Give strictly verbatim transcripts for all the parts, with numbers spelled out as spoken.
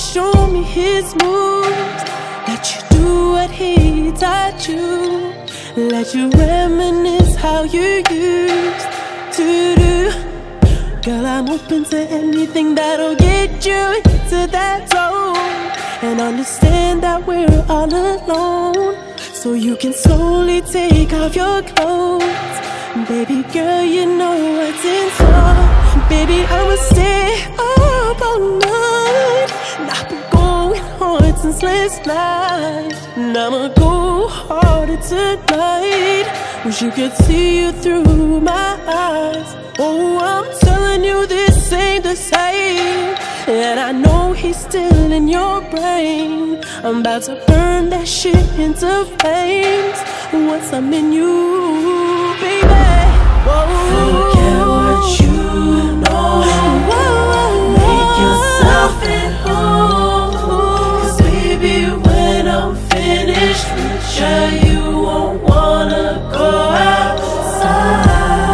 show me his moves. Let you do what he taught you. Let you reminisce how you used to do. Girl, I'm open to anything that'll get you into that zone. And understand that we're all alone, so you can slowly take off your clothes. Baby girl, you know what's in store. Baby, I'ma stay up all night, and I've been going hard since last night, and I'ma go harder tonight. Wish you could see you through my eyes. Oh, I'm telling you this ain't the same, and I know he's still in your brain. I'm about to burn that shit into flames once I'm in you, baby. Whoa. Forget what you know. Whoa. Make yourself at home. 'Cause baby, when I'm finished with you, you won't wanna go outside.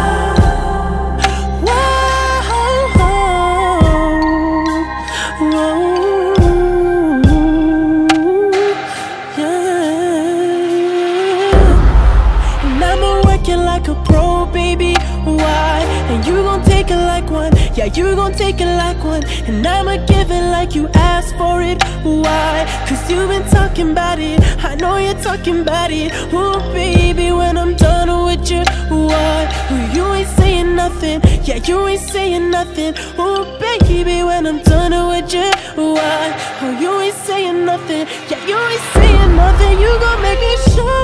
Like a pro, baby, why? And you gon' take it like one. Yeah, you gon' take it like one. And I'ma give it like you asked for it. Why? Cause you've been talking about it. I know you're talking about it. Oh, baby, when I'm done with you, what? You ain't saying nothing. Yeah, you ain't saying nothing. Oh, baby, when I'm done with you, what? Oh, you ain't saying nothing. Yeah, you ain't saying nothing. You gon' make me show.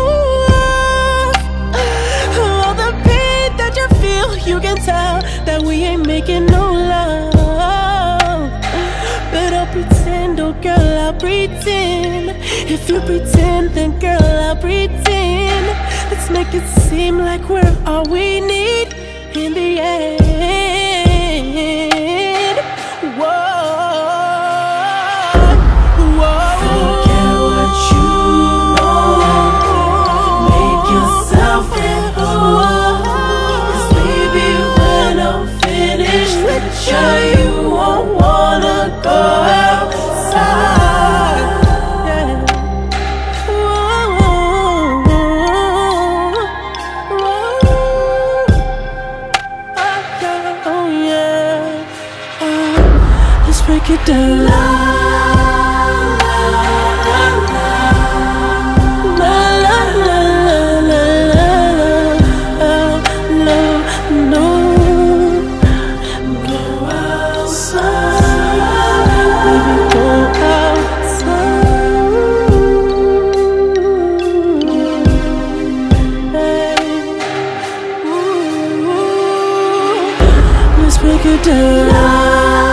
You can tell that we ain't making no love, but I'll pretend, oh girl, I'll pretend. If you pretend, then girl, I'll pretend. Let's make it seem like we're all we need in the end. Whoa. Sure you won't wanna go outside. Yeah. Whoa, whoa. Oh yeah. Oh, let's break it down. Break it down.